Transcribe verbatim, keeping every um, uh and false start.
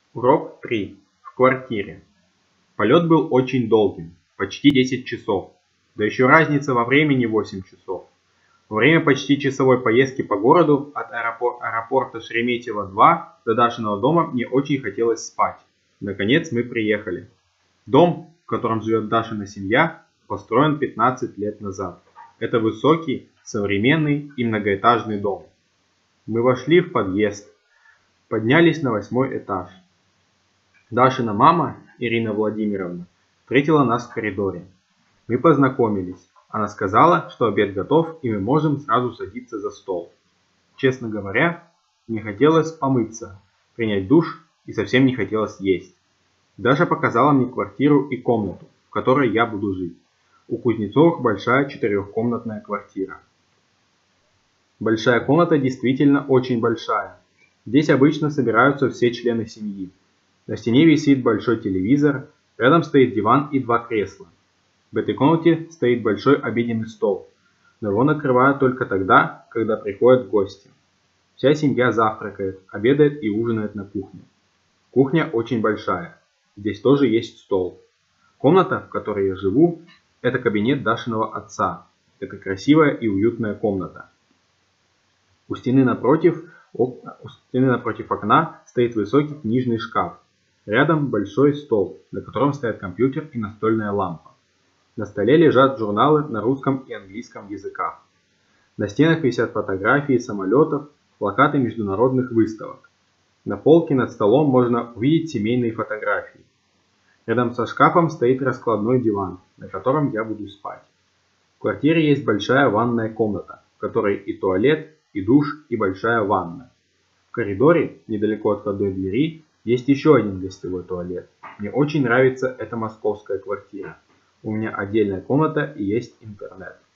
Урок три. В квартире. Полет был очень долгим, почти десять часов, да еще разница во времени восемь часов. Во время почти часовой поездки по городу от аэропор- аэропорта Шереметьево два до Дашиного дома мне очень хотелось спать. Наконец мы приехали. Дом, в котором живет Дашина семья, построен пятнадцать лет назад. Это высокий, современный и многоэтажный дом. Мы вошли в подъезд, поднялись на восьмой этаж. Дашина мама, Ирина Владимировна, встретила нас в коридоре. Мы познакомились. Она сказала, что обед готов и мы можем сразу садиться за стол. Честно говоря, мне хотелось помыться, принять душ и совсем не хотелось есть. Даша показала мне квартиру и комнату, в которой я буду жить. У Кузнецовых большая четырехкомнатная квартира. Большая комната действительно очень большая. Здесь обычно собираются все члены семьи. На стене висит большой телевизор, рядом стоит диван и два кресла. В этой комнате стоит большой обеденный стол, но его накрывают только тогда, когда приходят гости. Вся семья завтракает, обедает и ужинает на кухне. Кухня очень большая, здесь тоже есть стол. Комната, в которой я живу, это кабинет Дашиного отца. Это красивая и уютная комната. У стены напротив, у стены напротив окна стоит высокий книжный шкаф. Рядом большой стол, на котором стоят компьютер и настольная лампа. На столе лежат журналы на русском и английском языках. На стенах висят фотографии самолетов, плакаты международных выставок. На полке над столом можно увидеть семейные фотографии. Рядом со шкафом стоит раскладной диван, на котором я буду спать. В квартире есть большая ванная комната, в которой и туалет, и душ, и большая ванна. В коридоре, недалеко от входной двери, есть еще один гостевой туалет. Мне очень нравится эта московская квартира. У меня отдельная комната и есть интернет.